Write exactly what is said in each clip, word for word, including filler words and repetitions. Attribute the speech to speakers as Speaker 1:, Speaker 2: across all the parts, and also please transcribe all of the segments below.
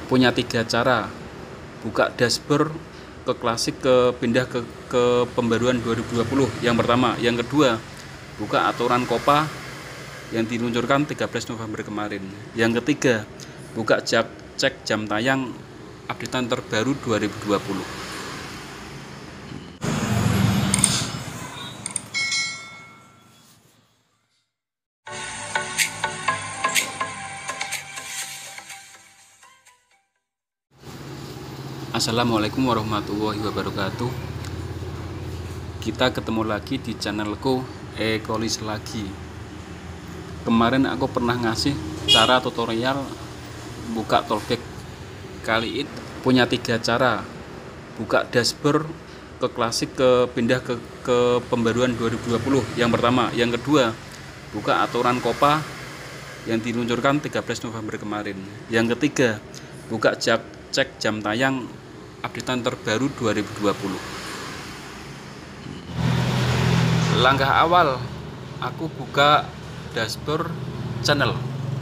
Speaker 1: punya tiga cara: buka dashboard, ke klasik, ke pindah ke ke pembaruan dua ribu dua puluh yang pertama. Yang kedua, buka aturan Kopa yang diluncurkan tiga belas November kemarin. Yang ketiga, buka cek, cek jam tayang updatean terbaru dua ribu dua puluh. Assalamualaikum warahmatullahi wabarakatuh. Kita ketemu lagi di channelku Ekolis lagi. Kemarin aku pernah ngasih cara tutorial buka Tollback. Kali ini punya tiga cara: buka dashboard, ke klasik, ke pindah ke ke pembaruan dua ribu dua puluh yang pertama. Yang kedua, buka aturan Kopa yang diluncurkan tiga belas November kemarin. Yang ketiga, buka cek, cek jam tayang updatean terbaru dua ribu dua puluh. Langkah awal, aku buka dashboard channel.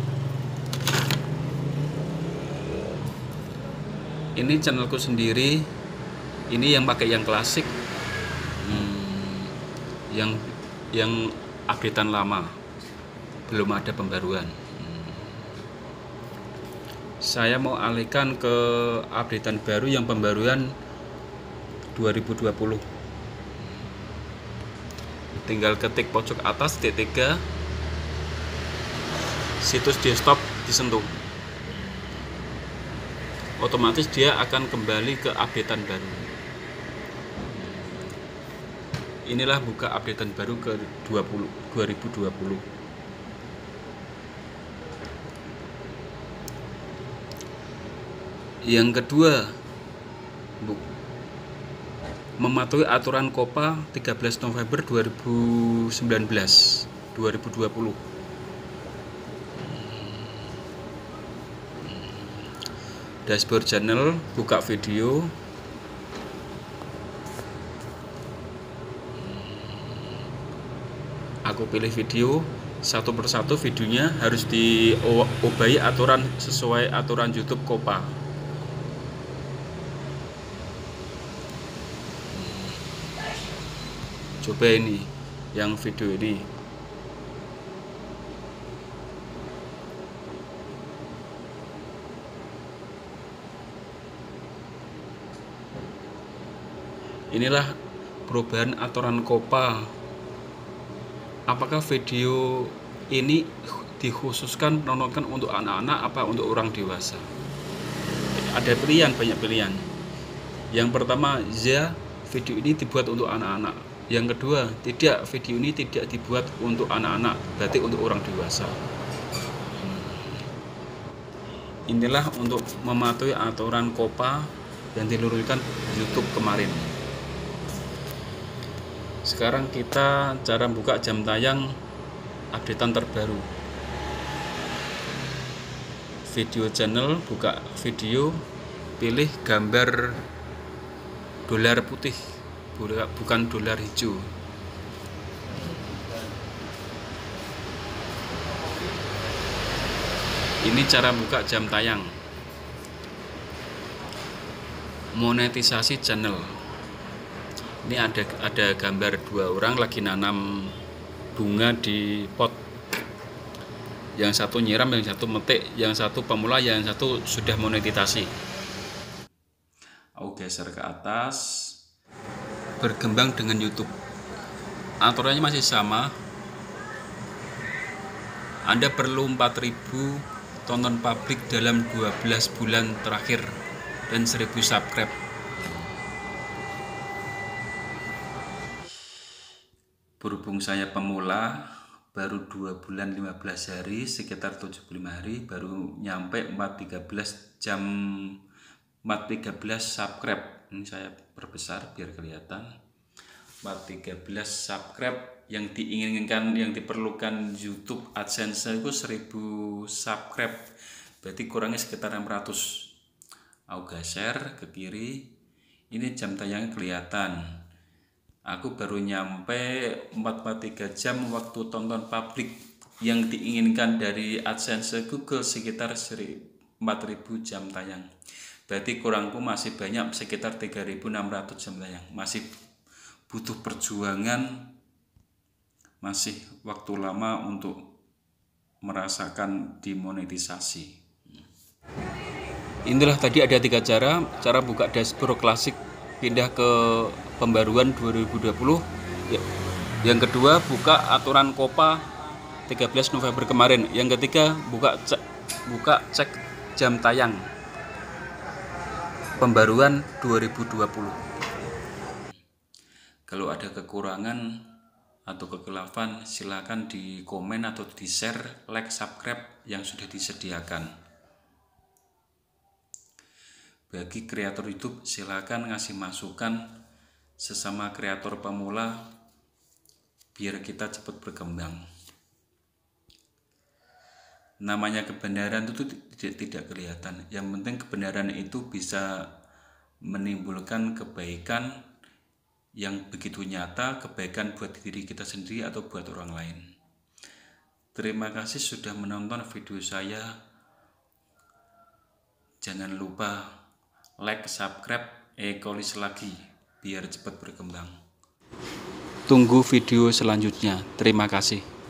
Speaker 1: Ini channelku sendiri. Ini yang pakai yang klasik, hmm, yang yang updatean lama, belum ada pembaruan. hmm. Saya mau alihkan ke updatean baru yang pembaruan dua ribu dua puluh. Tinggal ketik pojok atas titik tiga, situs desktop disentuh, otomatis dia akan kembali ke updatean baru. Inilah buka updatean baru ke dua ribu dua puluh. Yang kedua, mematuhi aturan Kopa tiga belas November dua ribu sembilan belas dua ribu dua puluh. Dashboard channel, buka video. Aku pilih video, satu persatu videonya harus diobahi aturan sesuai aturan YouTube Kopa. Coba ini yang video ini. Inilah perubahan aturan Kopa. Apakah video ini dikhususkan menonton untuk anak-anak apa untuk orang dewasa? Ada pilihan, banyak pilihan. Yang pertama, ya, video ini dibuat untuk anak-anak. Yang kedua, tidak, video ini tidak dibuat untuk anak-anak, berarti untuk orang dewasa. Inilah untuk mematuhi aturan Kopa yang diluruskan YouTube kemarin. Sekarang kita cara buka jam tayang updatean terbaru. Video channel, buka video, pilih gambar dolar putih, bukan dolar hijau. Ini cara buka jam tayang. Monetisasi channel. Ini ada ada gambar dua orang lagi nanam bunga di pot. Yang satu nyiram, yang satu metik, yang satu pemula, yang satu sudah monetisasi. Aku geser ke atas, berkembang dengan YouTube. Aturannya masih sama. Anda perlu empat ribu tonton publik dalam dua belas bulan terakhir dan seribu subscribe. Berhubung saya pemula, baru dua bulan lima belas hari, sekitar tujuh puluh lima hari, baru nyampe empat tiga belas jam, empat tiga belas subscribe. Ini saya perbesar biar kelihatan. empat tiga belas subscribe. Yang diinginkan, yang diperlukan YouTube AdSense itu seribu subscribe, berarti kurangnya sekitar enam ratus. Aku geser ke kiri, ini jam tayangnya kelihatan. Aku baru nyampe empat puluh tiga jam waktu tonton publik. Yang diinginkan dari AdSense Google sekitar empat ribu jam tayang. Berarti kurangku masih banyak, sekitar tiga ribu enam ratus jam tayang. Masih butuh perjuangan, masih waktu lama untuk merasakan dimonetisasi. Inilah tadi ada tiga cara, cara buka dashboard klasik pindah ke pembaruan dua ribu dua puluh. Yang kedua, buka aturan Kopa tiga belas November kemarin. Yang ketiga, buka cek, buka cek jam tayang pembaruan dua ribu dua puluh. Kalau ada kekurangan atau kekeliruan, silakan di komen atau di share, like, subscribe yang sudah disediakan. Bagi kreator YouTube, silakan ngasih masukan sesama kreator pemula biar kita cepat berkembang. Namanya kebenaran itu tidak, tidak kelihatan. Yang penting kebenaran itu bisa menimbulkan kebaikan yang begitu nyata, kebaikan buat diri kita sendiri atau buat orang lain. Terima kasih sudah menonton video saya. Jangan lupa like, subscribe, ekolis lagi biar cepat berkembang. Tunggu video selanjutnya. Terima kasih.